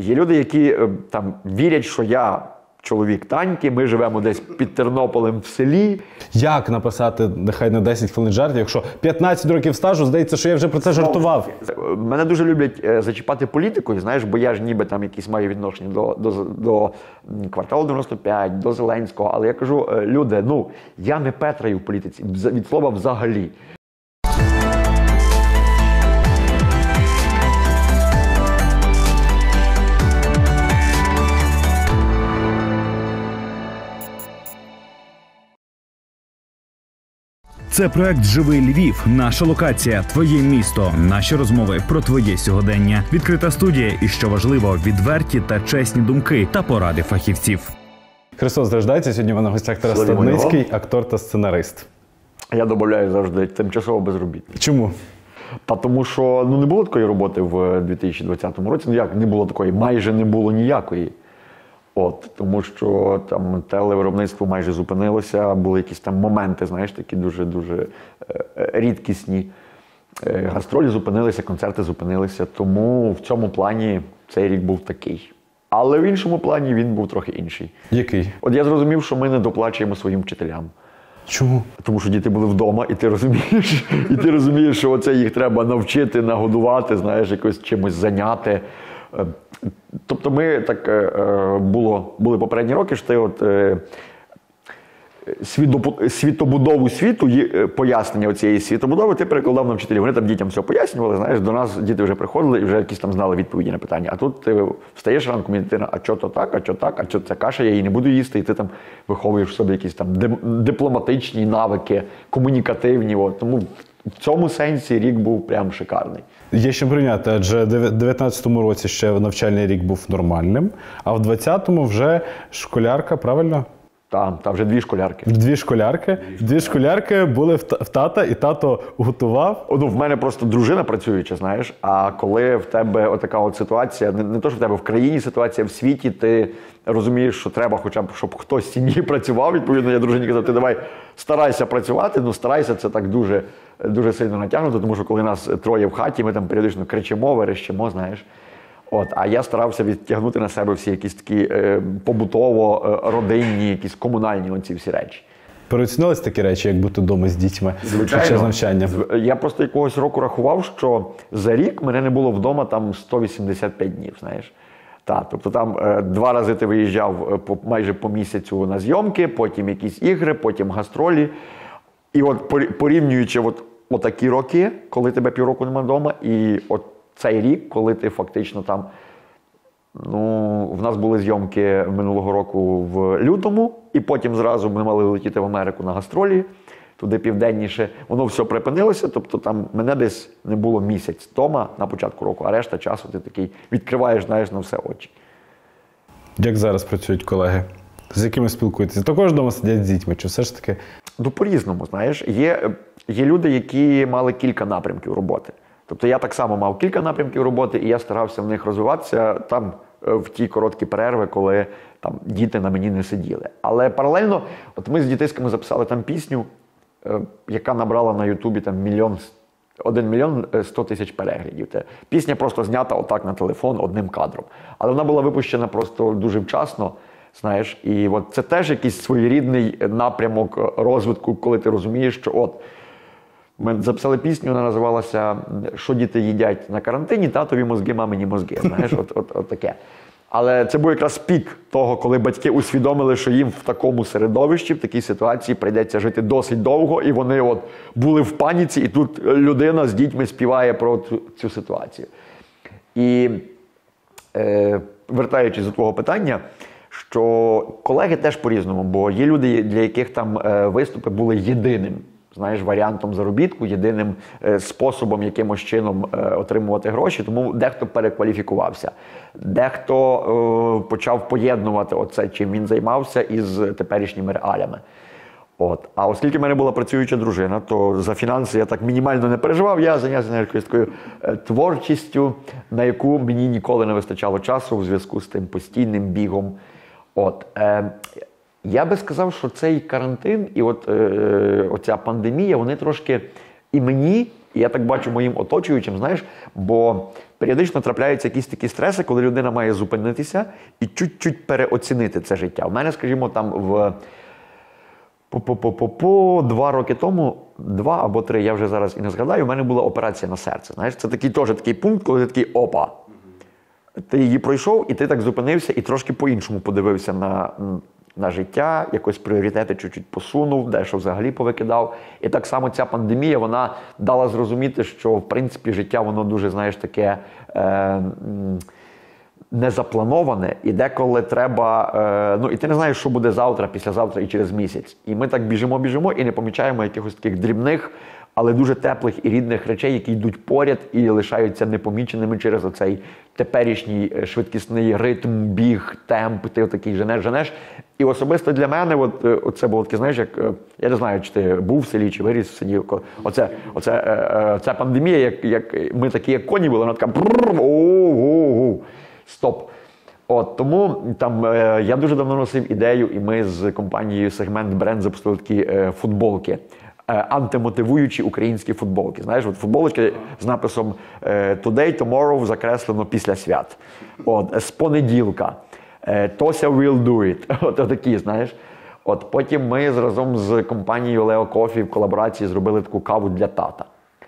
Є люди, які там вірять, що я чоловік Таньки, ми живемо десь під Тернополем в селі. Як написати, нехай на 10 хвилин жартів, якщо 15 років стажу, здається, що я вже про це жартував. Мене дуже люблять зачіпати політикою, знаєш, бо я ж ніби там якісь маю відношення до кварталу 95, до Зеленського, але я кажу, люди, я не Петраю в політиці, від слова взагалі. Це проект «Живий Львів». Наша локація, твоє місто, наші розмови про твоє сьогодення. Відкрита студія і, що важливо, відверті та чесні думки та поради фахівців. Христос рождається. Сьогодні в мене в гостях Тарас Стадницький, актор та сценарист. Я додаю завжди тимчасово безробітний. Чому? Тому що не було такої роботи в 2020 році. Як не було такої? Майже не було ніякої. Тому що там телевиробництво майже зупинилося, були якісь там моменти, знаєш, такі дуже-дуже рідкісні. Гастролі зупинилися, концерти зупинилися, тому в цьому плані цей рік був такий. Але в іншому плані він був трохи інший. Який? Я зрозумів, що ми не доплачуємо своїм вчителям. Чому? Тому що діти були вдома, і ти розумієш, що оце їх треба навчити, нагодувати, знаєш, якось чимось зайняти. Тобто ми так були попередні роки, що ти світобудову світу, пояснення цієї світобудови ти перекладав на вчителів. Вони там дітям все пояснювали, знаєш, до нас діти вже приходили і вже якісь там знали відповіді на питання. А тут ти встаєш ранком і дитина, а що то так, а що так, а що це каша, я її не буду їсти, і ти там виховуєш в собі якісь там дипломатичні навики, комунікативні. Тому в цьому сенсі рік був прям шикарний. Є що прийняти, адже в 2019 році ще навчальний рік був нормальним, а в 2020 вже школярка, правильно? Так, вже дві школярки. Дві школярки були в тата, і тато готував. В мене просто дружина працююча, знаєш, а коли в тебе отака от ситуація, не то, що в тебе в країні ситуація, в світі, ти розумієш, що треба хоча б, щоб хтось з сім'ї працював, відповідно, я дружині казав, ти давай старайся працювати, старайся, це так дуже, дуже сильно натягнуто, тому що коли нас троє в хаті, ми там періодично кричимо, верещимо, знаєш. А я старався відтягнути на себе всі якісь такі побутово-родинні, якісь комунальні оці всі речі. Переоцінились такі речі, як бути вдома з дітьми під час навчання? Я просто якогось року рахував, що за рік мене не було вдома там 185 днів, знаєш. Тобто там 2 рази ти виїжджав майже по місяцю на зйомки, потім якісь ігри, потім гастролі. І порівнюючи отакі роки, коли тебе півроку нема вдома, і цей рік, коли ти фактично там, в нас були зйомки минулого року в лютому, і потім зразу ми мали летіти в Америку на гастролі, туди південніше, воно все припинилося, тобто там мене десь не було місяць вдома на початку року, а решта часу ти такий відкриваєш, знаєш, на все очі. Як зараз працюють колеги? З якими спілкуєтеся? Також вдома сидять з дітьми, чи все ж таки? По-різному, знаєш. Є люди, які мали кілька напрямків роботи. Тобто я так само мав кілька напрямків роботи, і я старався в них розвиватися там в ті короткі перерви, коли там діти на мені не сиділи. Але паралельно, ми з дітиськами записали там пісню, яка набрала на Ютубі там 1 мільйон 100 тисяч переглядів. Пісня просто знята отак на телефон одним кадром. Але вона була випущена просто дуже вчасно, знаєш. І це теж якийсь своєрідний напрямок розвитку, коли ти розумієш, що ми записали пісню, вона називалася «Що діти їдять на карантині? Татові мозги, мамині мозги». Знаєш, от таке. Але це був якраз пік того, коли батьки усвідомили, що їм в такому середовищі, в такій ситуації прийдеться жити досить довго, і вони були в паніці, і тут людина з дітьми співає про цю ситуацію. І вертаючись до твого питання, що колеги теж по-різному, бо є люди, для яких там виступи були єдиним, знаєш, варіантом заробітку, єдиним способом якимось чином отримувати гроші, тому дехто перекваліфікувався. Дехто почав поєднувати оце, чим він займався, із теперішніми реаліями. А оскільки в мене була працююча дружина, то за фінанси я так мінімально не переживав, я зайнявся якоюсь такою творчістю, на яку мені ніколи не вистачало часу в зв'язку з тим постійним бігом. Я би сказав, що цей карантин і оця пандемія, вони трошки і мені, і я так бачу моїм оточуючим, знаєш, бо періодично трапляються якісь такі стреси, коли людина має зупинитися і чуть-чуть переоцінити це життя. У мене, скажімо, там по 2 роки тому, 2 або 3, я вже зараз і не згадаю, у мене була операція на серце. Знаєш, це такий теж такий пункт, коли ти такий опа. Ти її пройшов, і ти так зупинився і трошки по-іншому подивився на життя, якось пріоритети чуть-чуть посунув, дещо взагалі повикидав. І так само ця пандемія, вона дала зрозуміти, що, в принципі, життя, воно дуже, знаєш, таке незаплановане, і деколи треба, і ти не знаєш, що буде завтра, післязавтра і через місяць. І ми так біжимо і не помічаємо якихось таких дрібних, але дуже теплих і рідних речей, які йдуть поряд і лишаються непоміченими через оцей теперішній швидкісний ритм, біг, темп, ти отакий женеш. І особисто для мене, оце було таке, знаєш, як, я не знаю, чи ти був в селі, чи виріс в селі, ця пандемія, як ми такі, як коні були, вона така стоп. Тому там я дуже давно носив ідею, і ми з компанією Сегмент Бренд запустили такі футболки. Антимотивуючі українські футболки. Знаєш, футболочки з написом «Today, tomorrow» закреслено після свят. З понеділка. «Тося will do it». Такі, знаєш. Потім ми разом з компанією Leo Coffee в колаборації зробили таку каву для тата.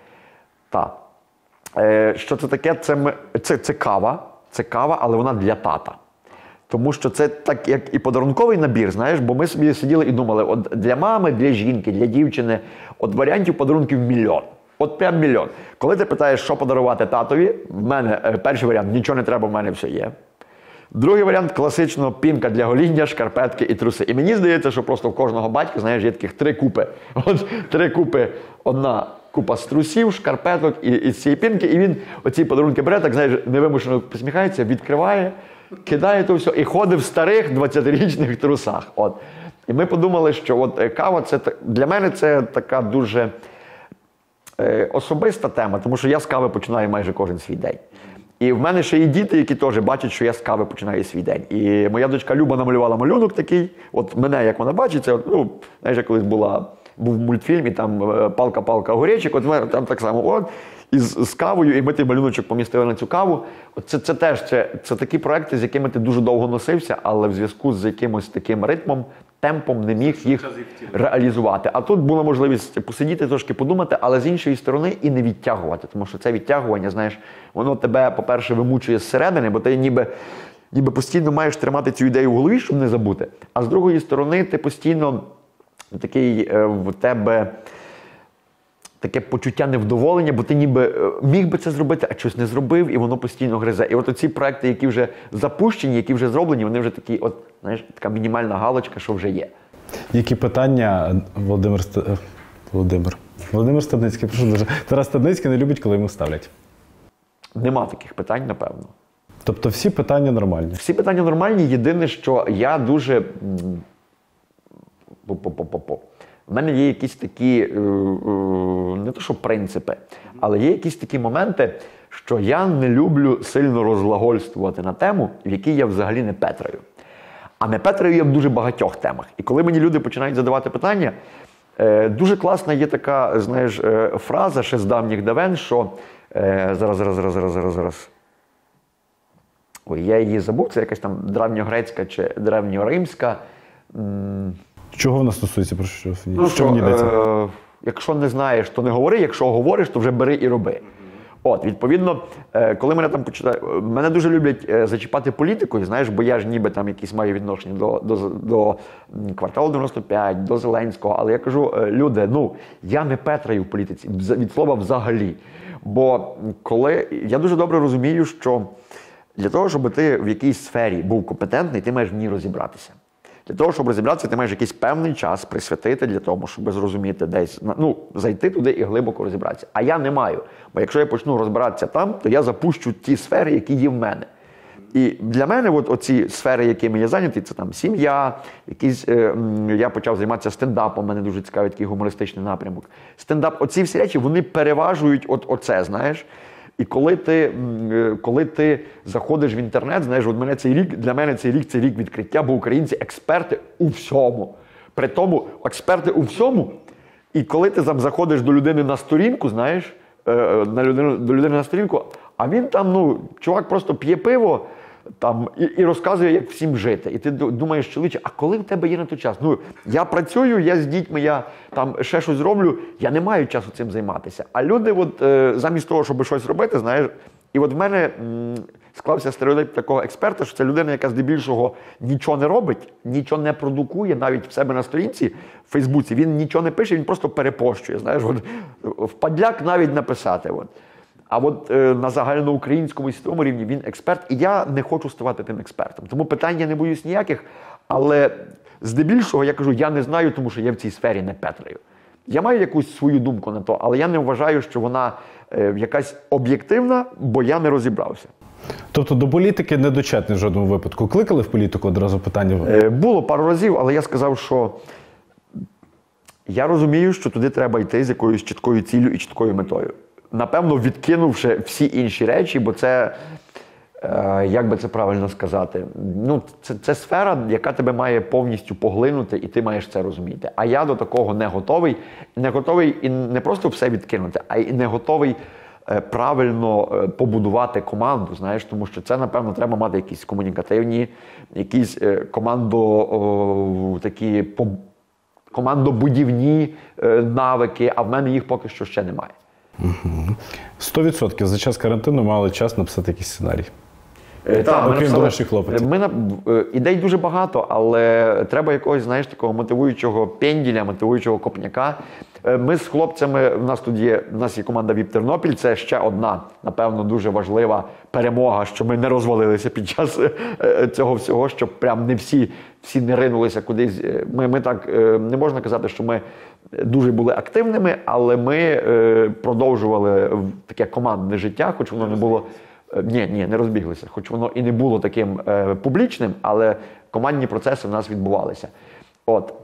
Що це таке? Це кава, але вона для тата. Тому що це так, як і подарунковий набір, знаєш, бо ми собі сиділи і думали, для мами, для жінки, для дівчини, варіантів подарунків мільйон. Прям мільйон. Коли ти питаєш, що подарувати татові, в мене перший варіант, нічого не треба, в мене все є. Другий варіант, класично, пінка для гоління, шкарпетки і труси. І мені здається, що просто в кожного батька, знаєш, є таких 3 купи. 3 купи, одна купа з трусів, шкарпеток і з цієї пінки, і він оці подарунки бере, так, знаєш, невимушено посміхається, відкриває, кидає то все і ходить в старих 20-річних трусах. І ми подумали, що кава, це для мене це така дуже особиста тема, тому що я з кави починаю майже кожен свій день. І в мене ще є діти, які теж бачать, що я з кави починаю свій день. І моя дочка Люба намалювала малюнок такий, мене, як вона бачить, це, знаєш, я колись був мультфільм, і там палка-палка огуречик, там так само, з кавою, і ми той малюночок помістили на цю каву. Це теж це такі проекти, з якими ти дуже довго носився, але в зв'язку з якимось таким ритмом, темпом не міг їх реалізувати. А тут була можливість посидіти, трошки подумати, але з іншої сторони і не відтягувати, тому що це відтягування, знаєш, воно тебе, по-перше, вимучує зсередини, бо ти ніби постійно маєш тримати цю ідею в голові, щоб не забути, а з другої сторони ти постійно такий в тебе таке почуття невдоволення, бо ти ніби міг би це зробити, а щось не зробив, і воно постійно гризе. І оці проекти, які вже запущені, які вже зроблені, вони вже такі, знаєш, така мінімальна галочка, що вже є. Які питання Володимир Стадницький, прошу дуже. Тарас Стадницький не любить, коли йому ставлять. Нема таких питань, напевно. Тобто всі питання нормальні? Всі питання нормальні, єдине, що я дуже... В мене є якісь такі, не то що принципи, але є якісь такі моменти, що я не люблю сильно розглагольствувати на тему, в якій я взагалі не петраю. А не петраю я в дуже багатьох темах. І коли мені люди починають задавати питання, дуже класна є така, знаєш, фраза ще з давніх давен, що зараз. Ой, я її забув, це якась там древньогрецька чи древньоримська. Чого вона стосується? Про що мені йдеться? Якщо не знаєш, то не говори, якщо говориш, то вже бери і роби. Відповідно, коли мене там починають, мене дуже люблять зачіпати політикою, знаєш, бо я ж ніби там якісь маю відношення до кварталу 95, до Зеленського, але я кажу, люди, я не петраю в політиці, від слова взагалі. Бо я дуже добре розумію, що для того, щоб ти в якійсь сфері був компетентний, ти маєш в ній розібратися. Для того, щоб розібратися, ти маєш якийсь певний час присвятити для того, щоб зрозуміти десь, зайти туди і глибоко розібратися. А я не маю. Бо якщо я почну розбиратися там, то я запущу ті сфери, які є в мене. І для мене оці сфери, якими я зайнятий, це там сім'я, я почав займатися стендапом, мене дуже цікавий такий гумористичний напрямок. Стендап, оці всі речі, вони переважують оце, знаєш. І коли ти заходиш в інтернет, знаєш, для мене цей рік – це рік відкриття, бо українці експерти у всьому. Притому експерти у всьому, і коли ти заходиш до людини на сторінку, знаєш, до людини на сторінку, а він там, ну, чувак просто п'є пиво там, і розказує, як всім жити. І ти думаєш, чоловіче, а коли в тебе є на той час? Ну, я працюю, я з дітьми, я там ще щось роблю, я не маю часу цим займатися. А люди от, замість того, щоб щось робити, знаєш, і от в мене склався стереотип такого експерта, що це людина, яка здебільшого нічого не робить, нічого не продукує, навіть в себе на сторінці в Фейсбуці, він нічого не пише, він просто перепощує, знаєш, от, впадляк навіть написати. От. А от на загальноукраїнському і світовому рівні він експерт, і я не хочу ставати тим експертом. Тому питань я не боюсь ніяких, але здебільшого я кажу, я не знаю, тому що я в цій сфері не петраю. Я маю якусь свою думку на то, але я не вважаю, що вона якась об'єктивна, бо я не розібрався. Тобто до політики не дочетний в жодному випадку. Кликали в політику одразу питання? Було пару разів, але я сказав, що я розумію, що туди треба йти з якоюсь чіткою ціллю і чіткою метою. Напевно, відкинувши всі інші речі, бо це, як би це правильно сказати, ну, це сфера, яка тебе має повністю поглинути, і ти маєш це розуміти. А я до такого не готовий. Не готовий і не просто все відкинути, а й не готовий правильно побудувати команду, знаєш, тому що це, напевно, треба мати якісь комунікативні, якісь такі командобудівні навики, а в мене їх поки що ще немає. 100% за час карантину мали час написати якийсь сценарій. Так, окрім «Дорожчих хлопців». Ідей дуже багато, але треба якогось, знаєш, такого мотивуючого пенділя, мотивуючого копняка. Ми з хлопцями, у нас є команда «ВІП Тернопіль», це ще одна, напевно, дуже важлива перемога, що ми не розвалилися під час цього всього, щоб прям не всі не ринулися кудись. Ми так, не можна казати, що ми дуже були активними, але ми продовжували таке командне життя, хоч воно не було... Ні, не розбіглися, хоч воно і не було таким публічним, але командні процеси в нас відбувалися. От.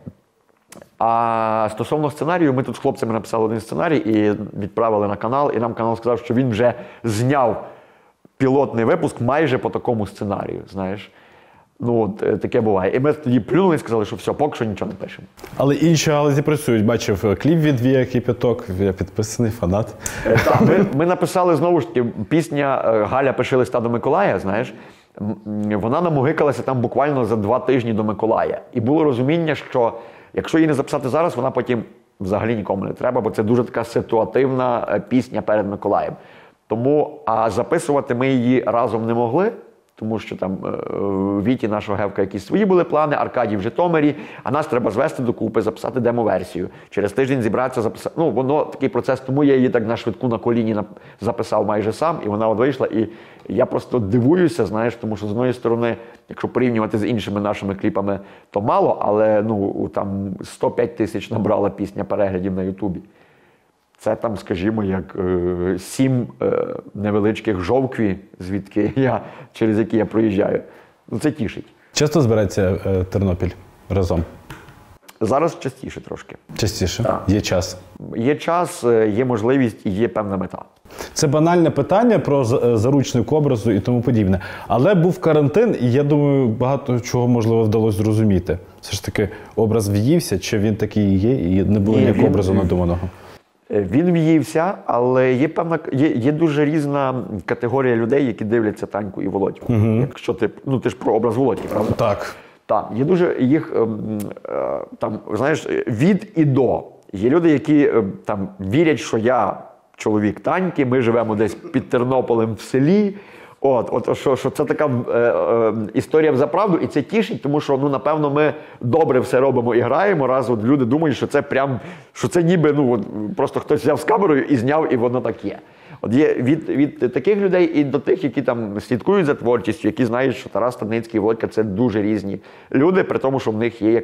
А стосовно сценарію, ми тут з хлопцями написали один сценарій і відправили на канал, і нам канал сказав, що він вже зняв пілотний випуск майже по такому сценарію, знаєш. Ну, от, таке буває. І ми тоді плюнули і сказали, що все, поки що нічого не пишемо. Але інші галузі працюють. Бачив кліп від Вія Кипяток, я підписаний фанат. Так, ми написали, знову ж таки, пісня «Галя, пиши листа до Миколая», знаєш. Вона намугикалася там буквально за 2 тижні до Миколая. І було розуміння, що якщо її не записати зараз, вона потім взагалі нікому не треба, бо це дуже така ситуативна пісня перед Миколаєм. Тому, а записувати ми її разом не могли, тому що там Віті, нашого Гевка, якісь свої були плани, Аркадій в Житомирі, а нас треба звести докупи, записати демо-версію. Через тиждень зібратися, записати. Ну, воно такий процес, тому я її так на швидку на коліні записав майже сам, і вона от вийшла. І я просто дивуюся, знаєш, тому що з однієї сторони, якщо порівнювати з іншими нашими кліпами, то мало, але ну, там 105 тисяч набрала пісня переглядів на Ютубі. Це там, скажімо, як 7 невеличких жовкві, через які я проїжджаю. Ну, це тішить. Часто збирається Тернопіль разом? Зараз частіше трошки. Частіше? Так. Є час? Є час, є можливість і є певна мета. Це банальне питання про заручник образу і тому подібне. Але був карантин, і я думаю, багато чого, можливо, вдалося зрозуміти. Все ж таки, образ в'ївся, чи він такий і є, і не було ніякого образу надуманого? Він в'ївся, але є дуже різна категорія людей, які дивляться Таньку і Володьку. Якщо ти ж про образ Володьки, правда? Так. Так, є дуже їх там, знаєш, від і до. Є люди, які там вірять, що я чоловік Таньки, ми живемо десь під Тернополем в селі. Що це така історія взаправду, і це тішить, тому що, ну, напевно, ми добре все робимо і граємо, раз от люди думають, що це прям, що це ніби, ну, от, просто хтось взяв з камерою і зняв, і воно так є. От є від таких людей і до тих, які там слідкують за творчістю, які знають, що Тарас Стадницький і Володька – це дуже різні люди, при тому, що в них є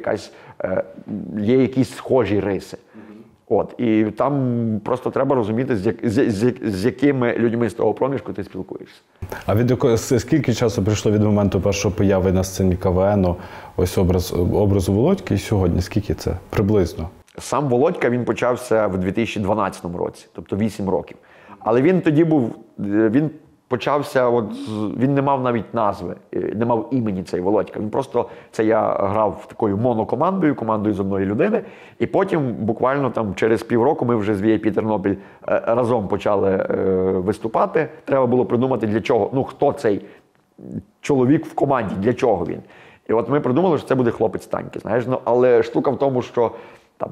якісь схожі риси. І там просто треба розуміти, з якими людьми з того проміжку ти спілкуєшся. А скільки часу пройшло від моменту першої появи на сцені КВН, ось образу Володьки, і сьогодні? Скільки це приблизно? Сам Володька, він почався в 2012 році, тобто 8 років. Але він тоді був, він почався, він не мав навіть назви, не мав імені цей Володька. Він просто, це я грав такою монокомандою, командою з одної людини, і потім буквально там через півроку ми вже з VIP Тернопіль разом почали виступати. Треба було придумати для чого, хто цей чоловік в команді, для чого він. І от ми придумали, що це буде хлопець Таньки, знаєш, але штука в тому, що там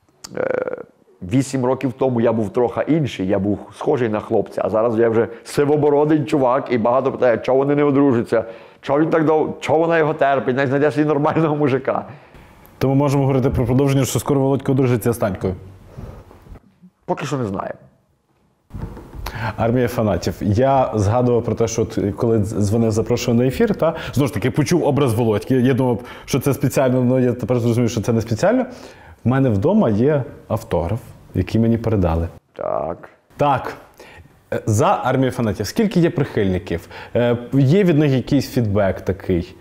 8 років тому я був трохи інший, я був схожий на хлопця, а зараз я вже сивобородий чувак, і багато питає, чого вони не одружаться, чого він так довго, чого вона його терпить, не знайде собі нормального мужика. То ми можемо говорити про продовження, що скоро Володько одружиться з Танькою? Поки що не знаю. Армія фанатів. Я згадував про те, що коли дзвонив, запрошував на ефір, знову ж таки, почув образ Володьки. Я думав, що це спеціально, але я тепер зрозумів, що це не спеціально. В мене вдома є автограф, який мені передали. Так. Так. За армію фанатів. Скільки є прихильників? Є від них якийсь фідбек такий?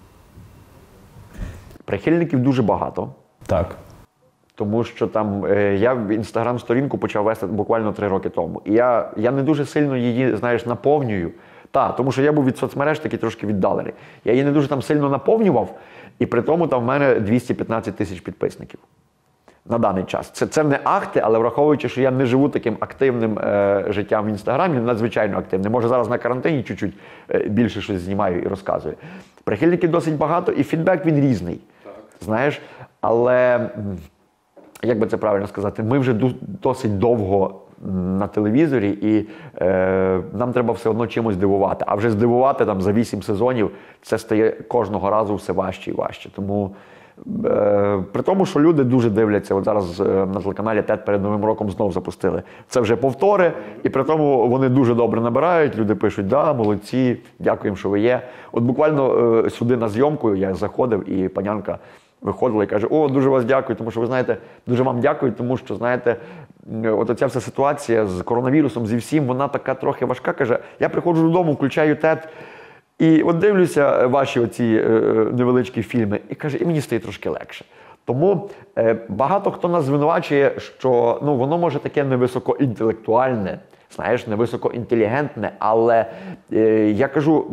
Прихильників дуже багато. Так. Тому що там я в інстаграм-сторінку почав вести буквально 3 роки тому. І я не дуже сильно її, знаєш, наповнюю. Тому що я був від соцмереж такий трошки віддалений. Я її не дуже там сильно наповнював, і при тому там в мене 215 тисяч підписників на даний час. Це не ахти, але враховуючи, що я не живу таким активним життям в інстаграмі, надзвичайно активним. Може зараз на карантині чуть-чуть більше щось знімаю і розказую. Прихильників досить багато, і фідбек він різний. Знаєш, але... Як би це правильно сказати, ми вже досить довго на телевізорі, і нам треба все одно чимось дивувати. А вже здивувати там за 8 сезонів, це стає кожного разу все важче і важче. Тому, при тому, що люди дуже дивляться, от зараз на телеканалі ТЕТ перед Новим роком знов запустили. Це вже повтори, і при тому вони дуже добре набирають, люди пишуть, да, молодці, дякуємо, що ви є. От буквально сюди на зйомку я заходив, і панянка виходила і каже, дуже вас дякую, тому що, ви знаєте, дуже вам дякую, тому що, знаєте, от оця вся ситуація з коронавірусом, зі всім, вона така трохи важка, каже, я приходжу додому, включаю ТЕТ, і от дивлюся ваші оці невеличкі фільми, і каже, і мені стає трошки легше. Тому багато хто нас звинувачує, що воно може таке невисокоінтелектуальне, знаєш, невисокоінтелігентне, але я кажу,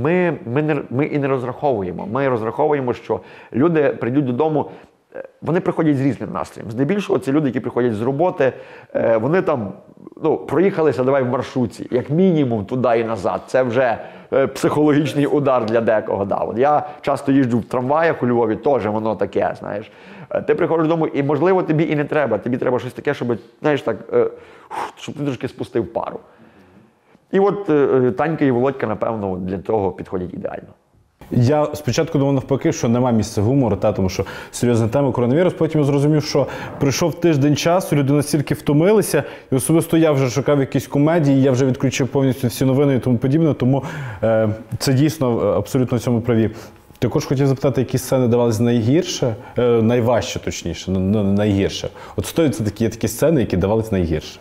ми і не розраховуємо. Ми розраховуємо, що люди прийдуть додому, вони приходять з різним настроєм. Здебільшого це люди, які приходять з роботи, вони там, проїхалися, давай в маршрутці, як мінімум туди і назад. Це вже психологічний удар для декого. Да. От я часто їжджу в трамваях у Львові, теж воно таке, знаєш. Ти приходиш додому, і, можливо, тобі і не треба. Тобі треба щось таке, щоб, знаєш, так, щоб ти трошки спустив пару. І от Танька і Володька, напевно, для того підходять ідеально. Я спочатку думав навпаки, що нема місця гумору, тому що серйозна тема коронавірус. Потім я зрозумів, що пройшов тиждень часу, люди настільки втомилися, і особисто я вже шукав якісь комедії, я вже відключив повністю всі новини і тому подібне, тому це дійсно абсолютно в цьому праві. Також хотів запитати, які сцени давались найгірше, найважче, точніше, найгірше. От 100% є такі сцени, які давались найгірше.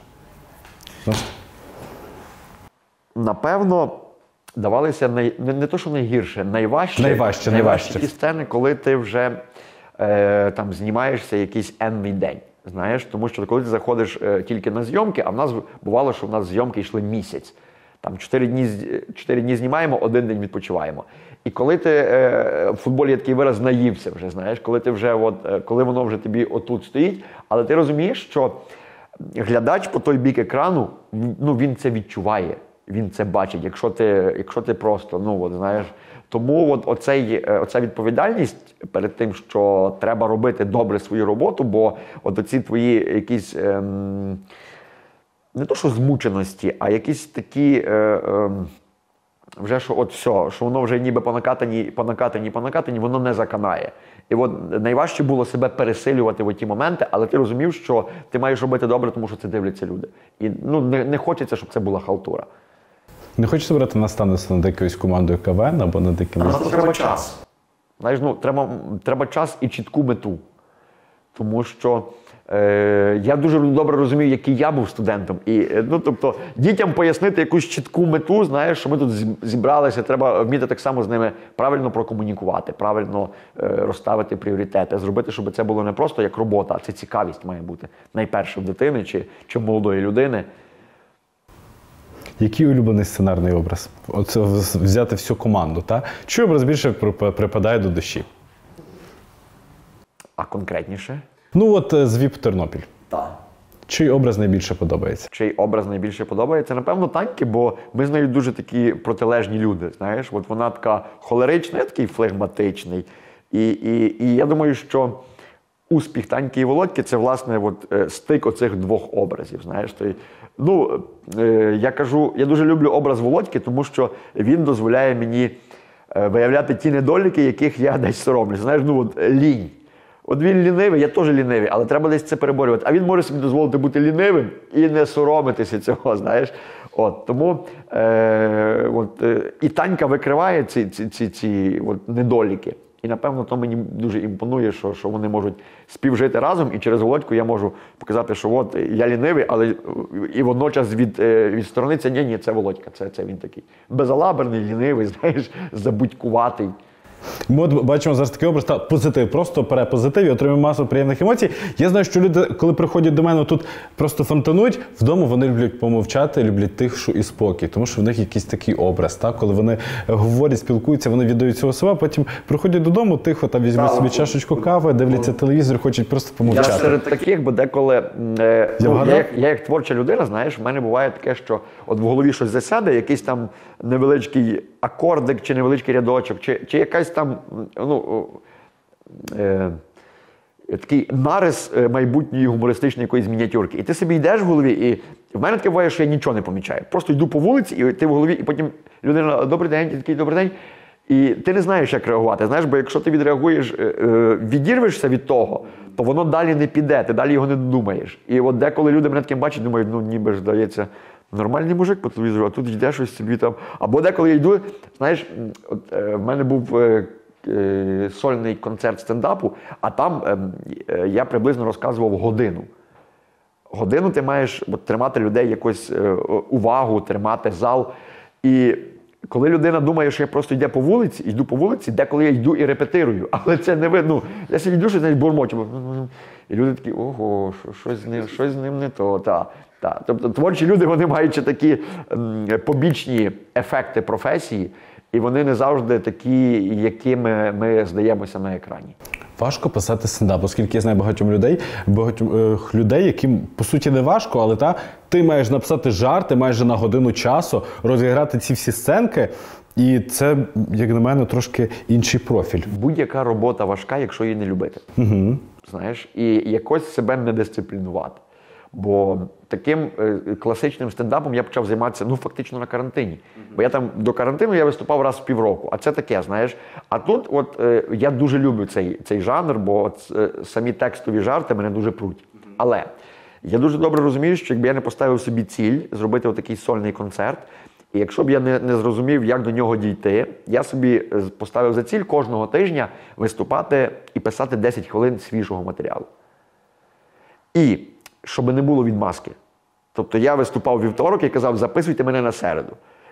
Напевно, давалися не то, що найгірше, найважчі ті сцени, коли ти вже там знімаєшся якийсь енний день. Знаєш, тому що коли ти заходиш тільки на зйомки, а в нас бувало, що в нас зйомки йшли місяць. Там 4 дні знімаємо, 1 день відпочиваємо. І коли ти, в футболі є такий вираз, наївся вже, знаєш, коли ти вже, коли воно вже тобі отут стоїть, але ти розумієш, що глядач по той бік екрану, він це відчуває, він це бачить, якщо ти просто, знаєш. Тому оця відповідальність перед тим, що треба робити добре свою роботу, бо оці твої якісь, не то що змученості, а якісь такі, вже що все, що воно вже ніби по накатанні, воно не заканає. І найважче було себе пересилювати в ті моменти, але ти розумів, що ти маєш робити добре, тому що це дивляться люди. І не хочеться, щоб це була халтура. Не хочеться брати наставництво над якоюсь командою КВН або над якимось... Але треба час. Знаєш, треба час і чітку мету. Тому що я дуже добре розумію, який я був студентом. І, тобто, дітям пояснити якусь чітку мету, знаєш, що ми тут зібралися, треба вміти так само з ними правильно прокомунікувати, правильно розставити пріоритети, зробити, щоб це було не просто як робота, а це цікавість має бути найперше в дитини чи молодої людини. Який улюблений сценарний образ? Оце взяти всю команду, так? Чий образ більше припадає до душі? А конкретніше? Ну от з ВІП Тернопіль. Так. Чий образ найбільше подобається? Чий образ найбільше подобається? Напевно, Таньки, бо ми з нею дуже такі протилежні люди, знаєш. От вона така холерична, я такий флегматичний. І я думаю, що успіх Таньки і Володьки – це, власне, от, стик оцих двох образів, знаєш. Я дуже люблю образ Володьки, тому що він дозволяє мені виявляти ті недоліки, яких я десь соромлюсь. Знаєш, лінь. От він лінивий, я теж лінивий, але треба десь це переборювати. А він може собі дозволити бути лінивим і не соромитися цього, знаєш. Тому і Танька викриває ці недоліки. І, напевно, то мені дуже імпонує, що вони можуть співжити разом, і через Володьку я можу показати, що от я лінивий, але і водночас від сторони це ні, це Володька, це він такий безалаберний, лінивий, знаєш, забудькуватий. Ми от бачимо зараз такий образ, позитив, просто пере позитив і отримуємо масу приємних емоцій. Я знаю, що люди, коли приходять до мене, тут просто фонтанують, вдома вони люблять помовчати, люблять тишу і спокій, тому що в них якийсь такий образ, так? Коли вони говорять, спілкуються, вони віддають цього себе, потім приходять додому, тихо, там візьмуть собі чашечку кави, дивляться телевізор, хочуть просто помовчати. Я серед таких, бо деколи, я як творча людина, знаєш, в мене буває таке, що от в голові щось засяде, якийсь там невеличкий акордик, чи невеличкий рядочок, чи якась там, такий нарис майбутньої гумористичної якоїсь мініатюрки. І ти собі йдеш в голові, і в мене таке буває, що я нічого не помічаю. Просто йду по вулиці, і ти в голові, і потім людина, добрий день, ти такий, добрий день. І ти не знаєш, як реагувати. Знаєш, бо якщо ти відреагуєш, відірвешся від того, то воно далі не піде, ти далі його не додумаєш. І от деколи люди мене таким бачать, думають, ніби ж, здається, нормальний мужик по телевізору, а тут йде щось собі там. Або деколи я йду, знаєш, в мене був сольний концерт стендапу, а там я приблизно розказував годину. Годину ти маєш тримати людей якусь увагу, тримати зал. І коли людина думає, що я просто йду по вулиці, деколи я йду і репетирую, але це не видно. Я собі йду, щось навіть бурмочу. І люди такі, ого, щось з ним не то. Тобто творчі люди, вони мають такі побічні ефекти професії, і вони не завжди такі, якими ми здаємося на екрані. Важко писати стендап, оскільки я знаю багатьох людей, яким, по суті, не важко, але ти маєш написати жарти майже на годину часу, розіграти ці всі сценки, і це, як на мене, трошки інший профіль. Будь-яка робота важка, якщо її не любити. Угу. Знаєш, і якось себе не дисциплінувати. Бо таким класичним стендапом я почав займатися, фактично на карантині. Бо я там до карантину я виступав раз в півроку, а це таке, знаєш. А тут я дуже люблю цей жанр, бо самі текстові жарти мене дуже пруть. Але я дуже добре розумію, що якби я не поставив собі ціль зробити такий сольний концерт, і якщо б я не зрозумів, як до нього дійти, я собі поставив за ціль кожного тижня виступати і писати 10 хвилин свіжого матеріалу. І щоб не було відмазки. Тобто я виступав у вівторок і казав, записуйте мене на середу.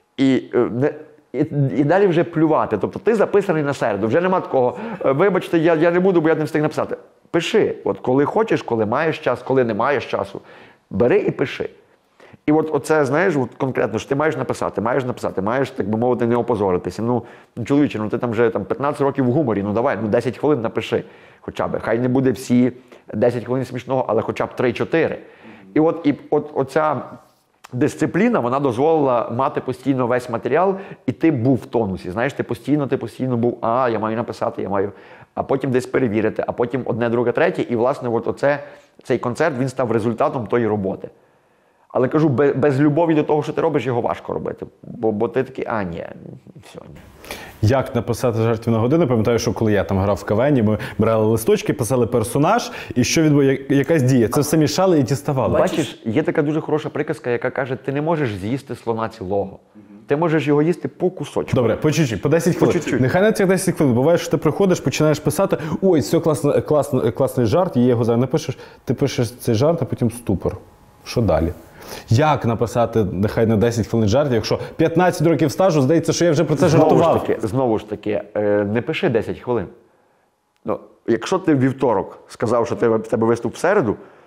І далі вже плювати. Тобто ти записаний на середу, вже нема такого, вибачте, я не буду, бо я не встиг написати. Пиши, коли хочеш, коли маєш час, коли не маєш часу, бери і пиши. І оце, знаєш, конкретно, що ти маєш написати, маєш, так би мовити, не опозоритися. Чоловіче, ти там вже 15 років в гуморі, давай, 10 хвилин напиши хоча б. Хай не буде всі 10 хвилин смішного, але хоча б 3-4. І оця дисципліна, вона дозволила мати постійно весь матеріал, і ти був в тонусі. Знаєш, ти постійно був, я маю написати, а потім десь перевірити, а потім одне, друге, третє. І, власне, цей концерт, він став результатом тої роботи. Але кажу, без любові до того, що ти робиш, його важко робити. Бо ти такий, ні, все. Як написати жартів на годину? Пам'ятаю, що коли я там грав в КВН, ми брали листочки, писали персонаж, і що відбувається, якась дія. Це все мішали і діставали. Бачиш, є така дуже хороша приказка, яка каже, ти не можеш з'їсти слона цілого. Ти можеш його їсти по кусочку. Добре, по чуть-чуть, по 10 хвилин. Нехай на цих 10 хвилин. Буває, що ти приходиш, починаєш писати, ой, це класний жарт, є його зараз напишеш, ти пишеш цей жарт, а потім ступор. Що далі? Як написати, нехай на 10 хвилин жартів, якщо 15 років стажу, здається, що я вже про це жартував. Знову ж таки, не пиши 10 хвилин. Якщо ти в вівторок сказав, що в тебе виступ в середу,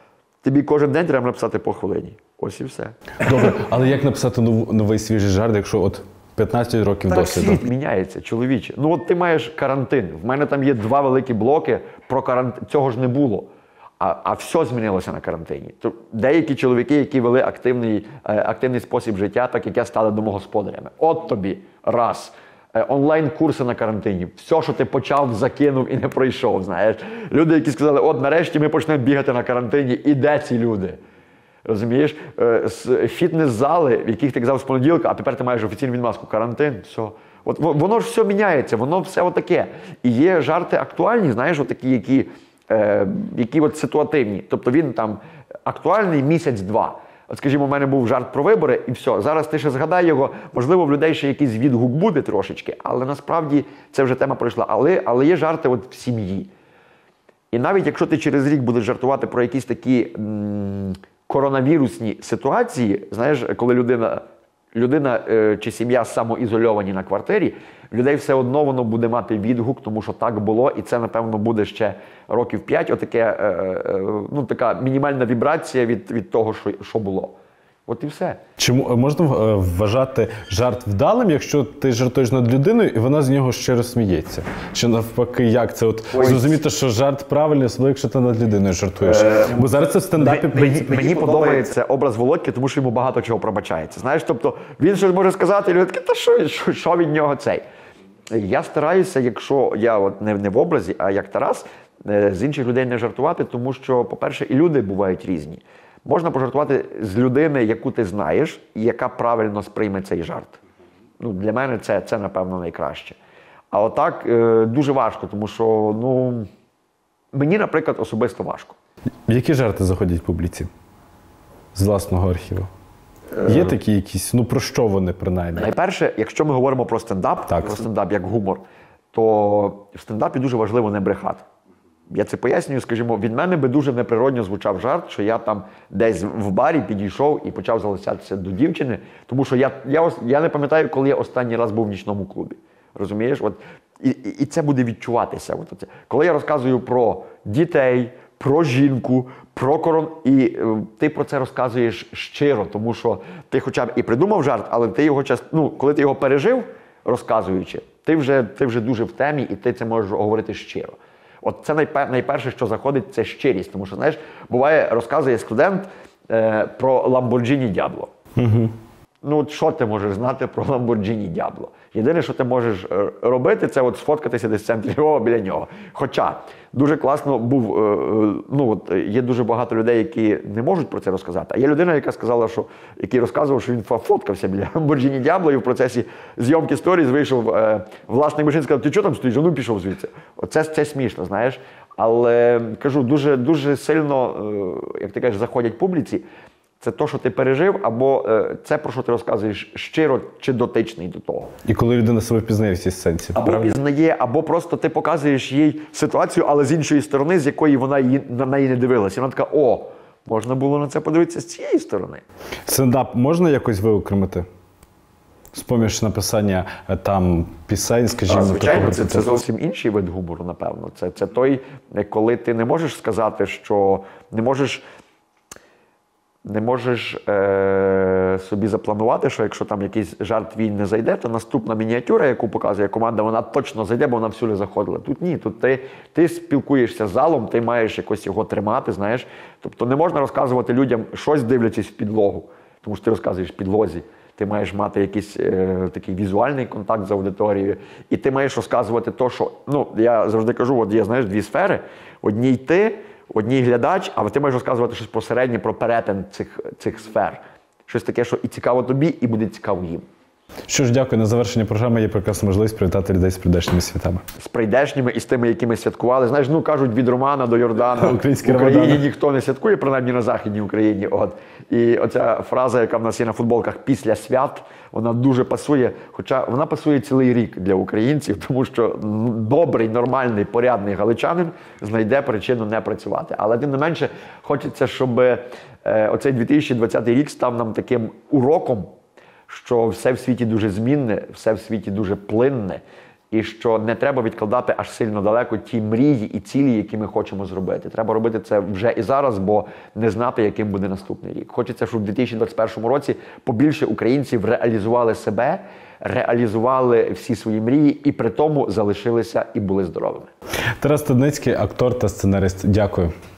тобі кожен день треба написати по хвилині. Ось і все. Добре, але як написати новий свіжий жарт, якщо от 15 років Так досвіду? світ міняється, чоловіче. Ну от ти маєш карантин. В мене там є 2 великі блоки про карантин. Цього ж не було. А все змінилося на карантині. Деякі чоловіки, які вели активний спосіб життя, так як я, стали домогосподарями. От тобі, раз. Онлайн-курси на карантині. Все, що ти почав, закинув і не пройшов, знаєш. Люди, які сказали, от нарешті ми почнемо бігати на карантині. І де ці люди? Розумієш? Фітнес-зали, в яких ти казав з понеділка, а тепер ти маєш офіційну відмазку. Карантин, все. От воно ж все міняється, воно все отаке. І є жарти актуальні, знаєш, отакі, які от ситуативні. Тобто він там актуальний місяць-два. От, скажімо, у мене був жарт про вибори, і все. Зараз ти ще згадай його, можливо, в людей ще якийсь відгук буде трошечки, але насправді це вже тема пройшла. Але є жарти от в сім'ї. І навіть якщо ти через рік будеш жартувати про якісь такі коронавірусні ситуації, знаєш, коли людина чи сім'я самоізольовані на квартирі, людей все одно воно буде мати відгук, тому що так було, і це, напевно, буде ще років 5, така мінімальна вібрація від того, що було. От і все. Чи можна вважати жарт вдалим, якщо ти жартуєш над людиною, і вона з нього щиро сміється? Чи навпаки, як це? Зрозуміти, що жарт правильний, особливо, якщо ти над людиною жартуєш. Бо зараз це в стендапі... Мені подобається образ Володьки, тому що йому багато чого пробачається. Знаєш, тобто він щось може сказати, і люди такі, та що від нього цей? Я стараюся, якщо я от не в образі, а як Тарас, з інших людей не жартувати, тому що, по-перше, і люди бувають різні. Можна пожартувати з людини, яку ти знаєш, і яка правильно сприйме цей жарт. Для мене це напевно, найкраще. А отак дуже важко, тому що, мені, наприклад, особисто важко. Які жарти заходять публіці з власного архіву? Є такі якісь? Про що вони, принаймні? Найперше, якщо ми говоримо про стендап, про стендап як гумор, то в стендапі дуже важливо не брехати. Я це пояснюю, скажімо, від мене би дуже неприродно звучав жарт, що я там десь в барі підійшов і почав залицятися до дівчини, тому що я не пам'ятаю, коли я останній раз був в нічному клубі. Розумієш? І це буде відчуватися. Коли я розказую про дітей, про жінку, про і ти про це розказуєш щиро, тому що ти хоча б і придумав жарт, але ти його коли ти його пережив, розказуючи, ти вже дуже в темі, і ти це можеш говорити щиро. От це найперше, що заходить, це щирість. Тому що, знаєш, буває, розказує студент про Lamborghini Diablo. Що ти можеш знати про Lamborghini Diablo? Єдине, що ти можеш робити, це сфоткатися десь в центрі Львова біля нього. Хоча дуже класно є дуже багато людей, які не можуть про це розказати. А є людина, яка сказала, який розказував, що він фоткався біля Lamborghini Diablo, і в процесі зйомки сторіз вийшов власник машини і сказав, ти що там стоїш? Пішов звідси. Це смішно, знаєш. Але, кажу, дуже, дуже сильно, як ти кажеш, заходять публіці. Це те, що ти пережив, або це, про що ти розказуєш щиро чи дотичний до того. І коли людина себе впізнає в цій сенсі. Або пізнає, або просто ти показуєш їй ситуацію, але з іншої сторони, з якої вона на неї не дивилася. І вона така, можна було на це подивитися з цієї сторони. Стендап можна якось виокремити? З-поміж написання пісень, скажімо. Звичайно, це зовсім інший вид гумору, напевно. Це той, коли ти не можеш сказати, що не можеш собі запланувати, що якщо там якийсь жарт твій не зайде, то наступна мініатюра, яку показує команда, вона точно зайде, бо вона всюди заходила. Тут ні, тут ти спілкуєшся з залом, ти маєш якось його тримати, знаєш. Тобто не можна розказувати людям щось, дивлячись в підлогу, тому що ти розказуєш в підлозі. Ти маєш мати якийсь такий візуальний контакт з аудиторією, і ти маєш розказувати те, що, я завжди кажу, є, знаєш, дві сфери, одній ти, одній глядач, а ти маєш розказувати щось посереднє про перетин цих сфер. Щось таке, що і цікаво тобі, і буде цікаво їм. Що ж, дякую. На завершення програми є прекрасна можливість привітати людей з прийдешніми святами. З прийдешніми і з тими, які ми святкували. Знаєш, кажуть, від Романа до Йордана. В Україні Ромадани. Ніхто не святкує, принаймні на Західній Україні. І оця фраза, яка в нас є на футболках «після свят», вона дуже пасує. Хоча вона пасує цілий рік для українців, тому що добрий, нормальний, порядний галичанин знайде причину не працювати. Але тим не менше, хочеться, щоб оцей 2020 рік став нам таким уроком, що все в світі дуже змінне, все в світі дуже плинне. І що не треба відкладати аж сильно далеко ті мрії і цілі, які ми хочемо зробити. Треба робити це вже і зараз, бо не знати, яким буде наступний рік. Хочеться, щоб у 2021 році побільше українців реалізували себе, реалізували всі свої мрії і при тому залишилися і були здоровими. Тарас Стадницький, актор та сценарист. Дякую.